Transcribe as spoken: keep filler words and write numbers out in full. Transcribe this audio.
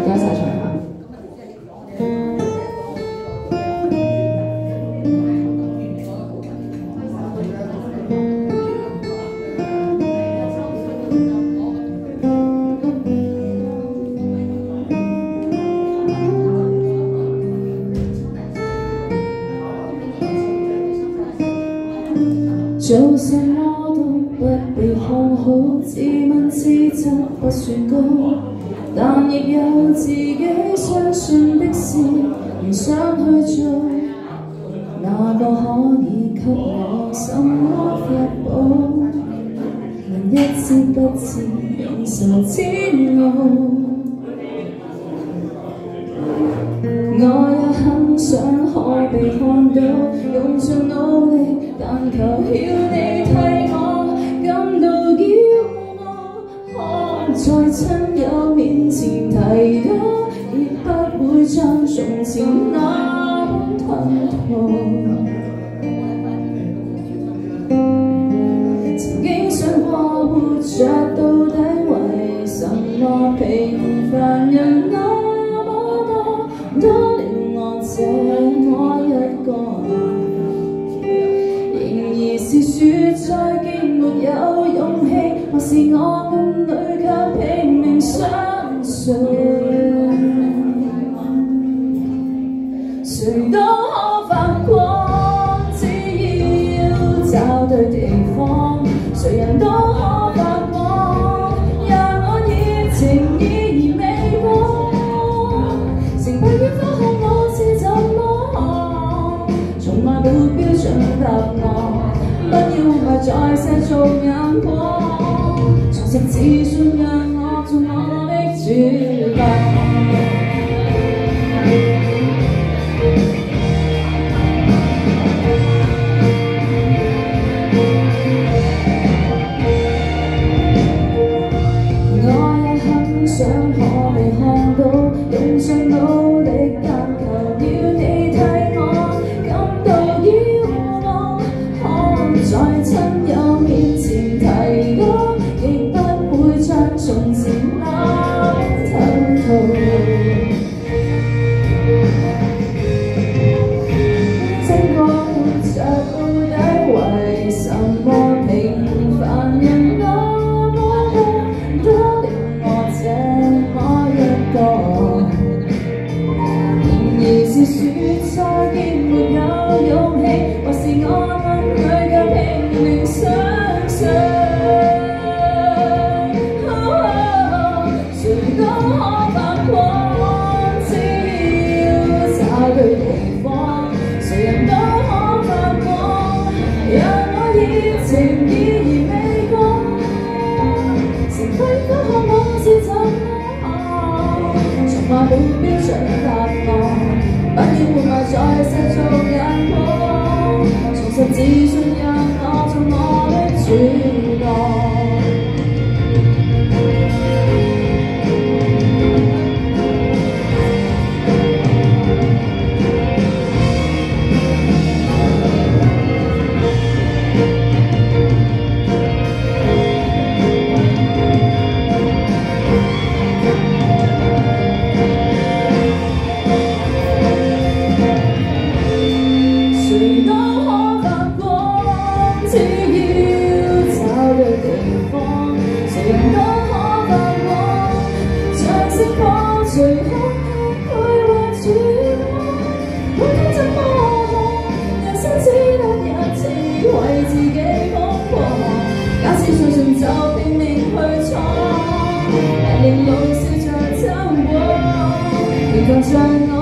家一齊唱下。 做什麼都不被看好，自問自質不算高，但亦有自己相信的事，唔想去做。哪個可以給我什麼法寶，能一知不知認受煎熬？我也很想可被看到，用盡努力，但求曉你替我感到驕傲。可在親友面前提到，亦不會像從前那般吞吐。曾經想過活着到底為什麼，平凡人那麼多，多了我這麼一個，仍然是說再見沒有勇氣，或是我暗裏卻拼命相信，誰都可發光，只要找對地方，誰人都可發光，讓我熱情依然未過，成為煙火看我是怎麼看，從來沒標準答案，不要埋在世俗眼光，重拾自信讓我做我的主角。想可被看到，用盡努力，但求要你替我感到驕傲。可在親友面前提高，亦不會像從前那吞吐。真過活着到底為什麼，平凡人那麼多，多了我這然而是說再見沒有勇氣，或是我暗裏卻拼命相信，誰都可發光，只要找對地方，誰人都可發光，讓我熱情依然未過，成輝都看我是怎麼，從來沒標準答案，不要活埋在世俗眼光，重拾自信讓我做我的主角。誰都可發光，只要找對地方，誰人都可發光，像星火隨空氣配或曙光。每天怎麼看，人生只得一次，為自己瘋狂。假使相信就拼命去闖，令路笑着走過，期待着我。